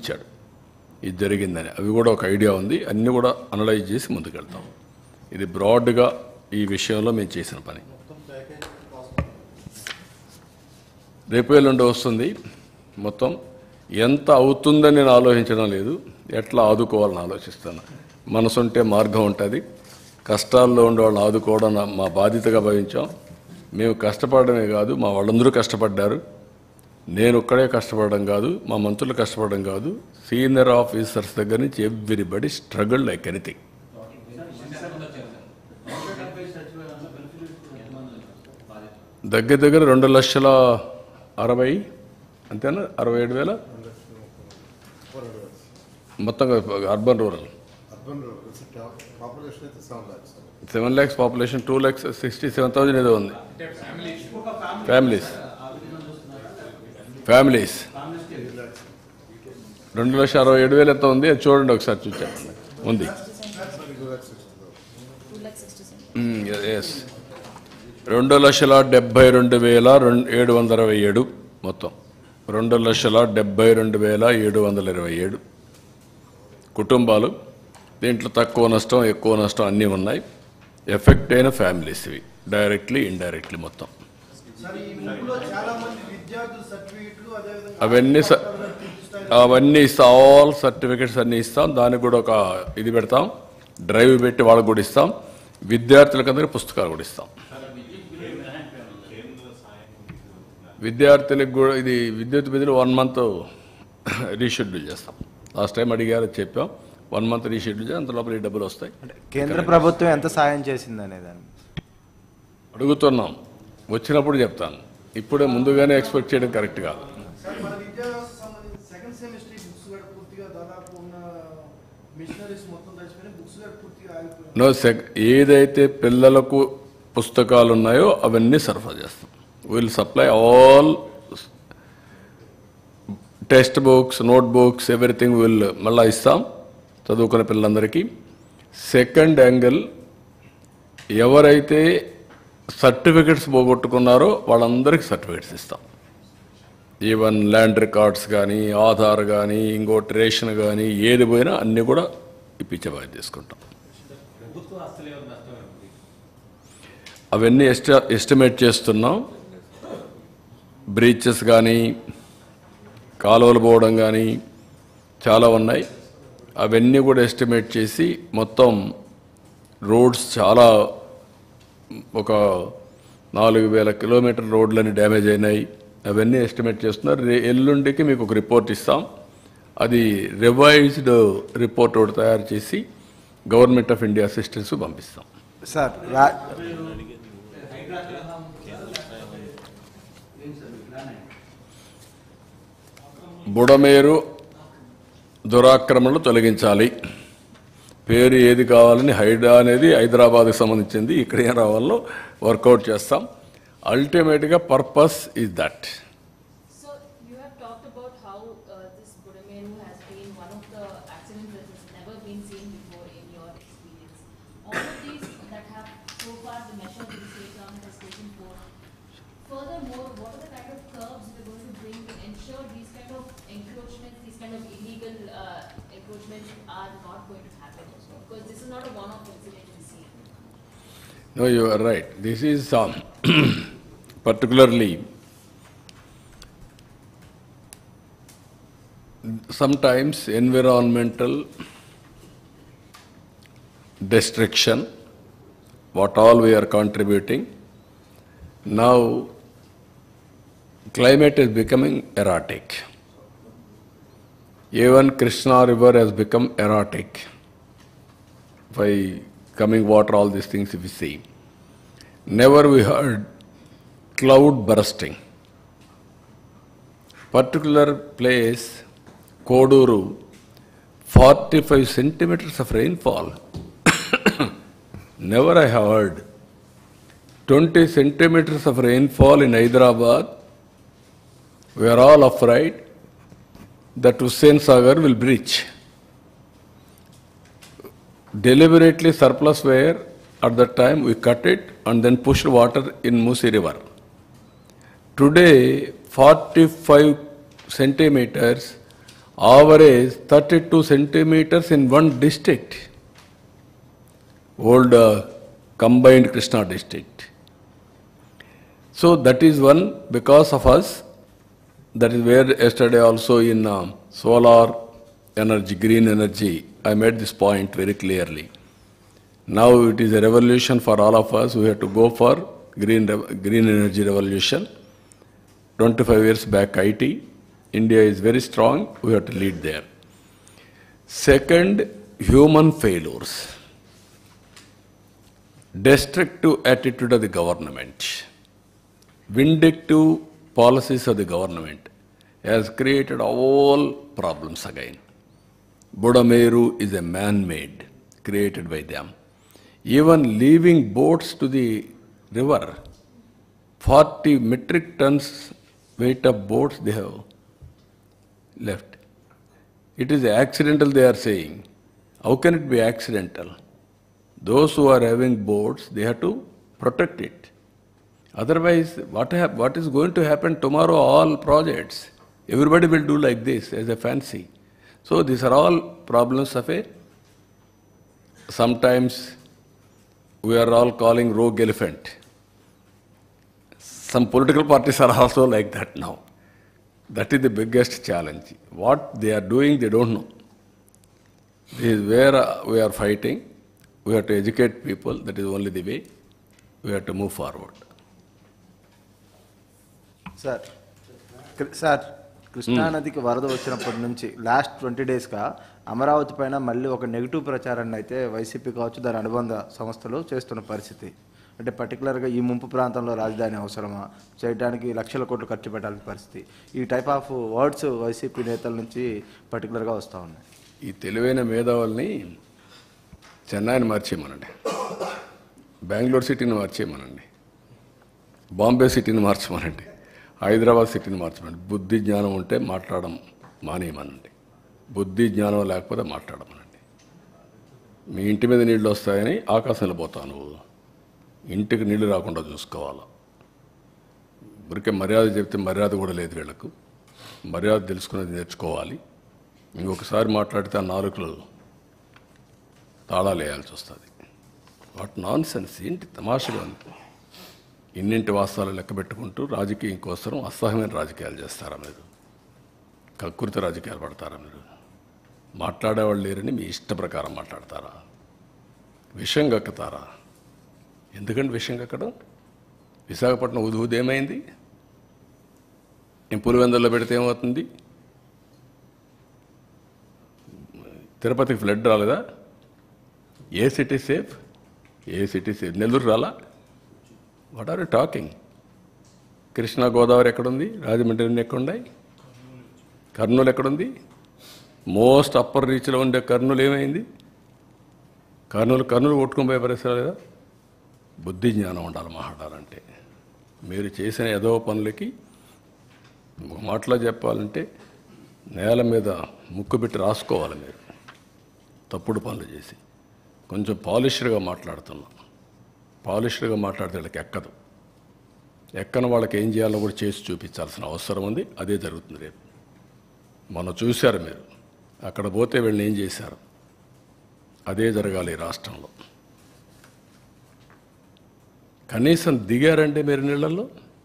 ఇచ్చాడు ఇది జరిగిందని. అవి కూడా ఒక ఐడియా ఉంది. అన్నీ కూడా అనలైజ్ చేసి ముందుకెళ్తాం. ఇది బ్రాడ్గా ఈ విషయంలో మేము చేసిన పని. రేపు ఎల్లుండి వస్తుంది. మొత్తం ఎంత అవుతుందని నేను ఆలోచించడం లేదు, ఎట్లా ఆదుకోవాలని ఆలోచిస్తాను. మనసుంటే మార్గం ఉంటుంది. కష్టాల్లో ఉండే వాళ్ళని ఆదుకోవడం మా బాధ్యతగా భావించాం. మేము కష్టపడమే కాదు, మా వాళ్ళందరూ కష్టపడ్డారు. నేను ఒక్కడే కష్టపడడం కాదు, మా మంత్రులు కష్టపడడం కాదు, సీనియర్ ఆఫీసర్స్ దగ్గర నుంచి ఎవ్రీబడి స్ట్రగుల్ లైక్ ఎనీథింగ్. దగ్గర దగ్గర 2,60,000 అంతేనా, 67,000 మొత్తంగా అర్బన్ రూరల్. 7 lakhs పాపులేషన్, 2,67,000 ఏదో ఉంది. ఫ్యామిలీస్ 2,67,000 ఎంత ఉంది అది చూడండి ఒకసారి. చూచా ఉంది. ఎస్, 2,72,727 మొత్తం. 2,72,727 కుటుంబాలు. దీంట్లో తక్కువ నష్టం ఎక్కువ నష్టం అన్నీ ఉన్నాయి. ఎఫెక్ట్ అయిన ఫ్యామిలీస్ ఇవి, డైరెక్ట్లీ ఇండైరెక్ట్లీ మొత్తం. అవన్నీ ఇస్తాం. ఆల్ సర్టిఫికెట్స్ అన్నీ ఇస్తాం. దానికి కూడా ఒక ఇది పెడతాం, డ్రైవ్ పెట్టి వాళ్ళకు కూడా ఇస్తాం. విద్యార్థులకందరికీ పుస్తకాలు కూడా ఇస్తాం. విద్యార్థులకు కూడా ఇది విద్యుత్ బిల్లులు 1 month రీషెడ్యూల్ చేస్తాం. లాస్ట్ టైం అడిగారు, చెప్పాం. 1 month రీషెడ్యూల్ చేసి అంత లోపల ఈ డబ్బులు వస్తాయి. కేంద్ర ప్రభుత్వం ఎంత సాయం చేసింది అనేదాన్ని అడుగుతున్నాం. వచ్చినప్పుడు చెప్తాను. ఇప్పుడే ముందుగానే ఎక్స్పెక్ట్ చేయడం కరెక్ట్ కాదు. ఏదైతే పిల్లలకు పుస్తకాలు ఉన్నాయో అవన్నీ సరఫరా చేస్తాం. Will supply all text books, note books, everything will మళ్ళీ ఇస్తాం చదువుకునే పిల్లలందరికీ. సెకండ్ యాంగిల్, ఎవరైతే సర్టిఫికెట్స్ పోగొట్టుకున్నారో వాళ్ళందరికీ సర్టిఫికెట్స్ ఇస్తాం. ఈవెన్ ల్యాండ్ రికార్డ్స్ కానీ, ఆధార్ కానీ, ఇంకోటి రేషన్ కానీ, ఏది పోయినా అన్నీ కూడా ఇప్పించే బాధ్యత తీసుకుంటాం. అవన్నీ ఎస్టిమేట్ చేస్తున్నాం. బ్రీచెస్ కానీ, కాలువలు పోవడం కానీ చాలా ఉన్నాయి. అవన్నీ కూడా ఎస్టిమేట్ చేసి మొత్తం రోడ్స్ చాలా ఒక 4,000 కిలోమీటర్ రోడ్లని డ్యామేజ్ అయినాయి. అవన్నీ ఎస్టిమేట్ చేస్తున్నారు. ఎల్లుండికి మీకు ఒక రిపోర్ట్ ఇస్తాం. అది రివైజ్డ్ రిపోర్ట్ ఒకటి తయారు చేసి గవర్నమెంట్ ఆఫ్ ఇండియా అసిస్టెన్స్ పంపిస్తాం. సార్, బుడమేరు దురాక్రమణలు తొలగించాలి. పేరు ఏది కావాలని హైడ్రా అనేది హైదరాబాద్కి సంబంధించింది. ఇక్కడ ఏం రావాలో వర్కౌట్ చేస్తాం. అల్టిమేట్గా purpose is that. So you have talked about how this Budameru has been one of the accidents that has never been seen before in your experience. All of these that have so far the measures the state government has taken for. Furthermore, what are the kind of curbs we're going to bring to ensure these kind of encroachments, these kind of illegal encroachments are not going to happen? Because this is not a one-off incident we see. No, you are right. This is particularly sometimes environmental destruction, what all we are contributing. Now, climate is becoming erratic. Even Krishna river has become erratic by coming water, all these things if we see. Never we heard cloud bursting. Particular place, Koduru, 45 centimeters of rainfall. Never I have heard. 20 centimeters of rainfall in Hyderabad. We are all afraid that Hussain Sagar will breach. Deliberately surplus where at that time we cut it and then pushed water in Musi river. Today 45 centimeters average 32 centimeters in one district, old combined Krishna district. So that is one because of us. That is where yesterday also in solar energy, green energy, I made this point very clearly. Now it is a revolution for all of us. We have to go for green energy revolution. 25 years back IT, India is very strong, we have to lead there. Second, human failures. Destructive attitude of the government. Vindictive policies of the government has created all problems again. Budameru is a man-made, created by them. Even leaving boats to the river, 40 metric tons weight of boats they have left. It is accidental, they are saying. How can it be accidental? Those who are having boats, they have to protect it. Otherwise, what is going to happen tomorrow? All projects, everybody will do like this as a fancy. So these are all problems of a, sometimes we are all calling rogue elephant. Some political parties are also like that now. That is the biggest challenge. What they are doing, they don't know. This is where we are fighting. We have to educate people. That is only the way. We have to move forward. Sir కృష్ణానదికి వరద వచ్చినప్పటి నుంచి last 20 డేస్గా Amaravati పైన మళ్ళీ ఒక negative ప్రచారాన్ని అయితే YCP కావచ్చు దాని అనుబంధ సంస్థలు చేస్తున్న పరిస్థితి. అంటే పర్టికులర్గా ఈ ముంపు ప్రాంతంలో రాజధాని అవసరమా, చేయడానికి లక్షల కోట్లు ఖర్చు పెట్టాల్సిన పరిస్థితి, ఈ టైప్ ఆఫ్ వర్డ్స్ వైసీపీ నేతల నుంచి పర్టికులర్గా వస్తూ ఉన్నాయి. ఈ తెలివైన మేధావుల్ని చెన్నైని మార్చేయమనండి, బెంగళూరు సిటీని మార్చేయమనండి, బాంబే సిటీని మార్చమనండి, హైదరాబాద్ సిటీని మార్చమనండి. బుద్ధి జ్ఞానం ఉంటే మాట్లాడడం మానేయమనండి, బుద్ధి జ్ఞానం లేకపోతే మాట్లాడమనండి. మీ ఇంటి మీద నీళ్ళు వస్తాయని ఆకాశంలో పోతావు నువ్వు, ఇంటికి నీళ్లు రాకుండా చూసుకోవాలి. ఊరికే మర్యాద చెప్తే మర్యాద కూడా లేదు వీళ్ళకు. మర్యాద తెలుసుకునేది నేర్చుకోవాలి. ఇంకొకసారి మాట్లాడితే ఆ నాలుకలు తాళాలు వేయాల్సి వస్తుంది. వాట్ నాన్ సెన్స్, ఏంటి తమాషగా ఉంది. ఇన్నింటి వాస్తవాలు లెక్క పెట్టుకుంటూ రాజకీయం కోసం అసహ్యమైన రాజకీయాలు చేస్తారా మీరు? కకృతి రాజకీయాలు పడతారా మీరు? మాట్లాడేవాళ్ళు లేరని మీ ఇష్ట ప్రకారం మాట్లాడతారా? విషం కక్కుతారా? ఎందుకంటే విషయం కక్కడం? విశాఖపట్నం ఉదేమైంది? నేను పులివెందుల్లో పెడితే ఏమవుతుంది? తిరుపతికి ఫ్లడ్ రాలేదా? ఏ సిటీ సేఫ్? ఏ సిటీ సేఫ్? నెల్లూరు రాలా? What are you talking? Krishna Godavari ఎక్కడుంది? రాజమండ్రి ఎక్కడున్నాయి? కర్నూలు ఎక్కడుంది? మోస్ట్ అప్పర్ రీచ్లో ఉండే కర్నూలు ఏమైంది? కర్నూలు కొట్టుకుని పోయే పరిస్థితి లేదా? బుద్ధి జ్ఞానం ఉండాలి మాట్లాడాలంటే. మీరు చేసిన ఏదో పనులకి ఒక మాటలో చెప్పాలంటే నేల మీద ముక్కు పెట్టి రాసుకోవాలి మీరు, తప్పుడు పనులు చేసి. కొంచెం పాలిష్డ్గా మాట్లాడుతున్నాం. పాలిష్డ్గా మాట్లాడితే వాళ్ళకి ఎక్కదు. ఎక్కని వాళ్ళకి ఏం చేయాలో కూడా చేసి చూపించాల్సిన అవసరం ఉంది. అదే జరుగుతుంది రేపు. మొన్న చూశారు మీరు, అక్కడ పోతే వీళ్ళని ఏం చేశారు. అదే జరగాలి ఈ రాష్ట్రంలో. కనీసం దిగారంటే మీరు నీళ్ళల్లో.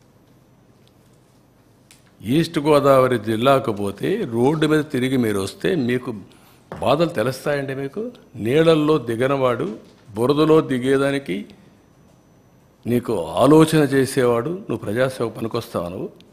ఈస్ట్ గోదావరి జిల్లాకు పోతే రోడ్డు మీద తిరిగి మీరు వస్తే మీకు బాధలు తెలుస్తాయండి. మీకు నీళ్ళల్లో దిగనవాడు, బురదలో దిగేదానికి నీకు ఆలోచన చేసేవాడు, నువ్వు ప్రజాసేవ పనికొస్తావు నువ్వు.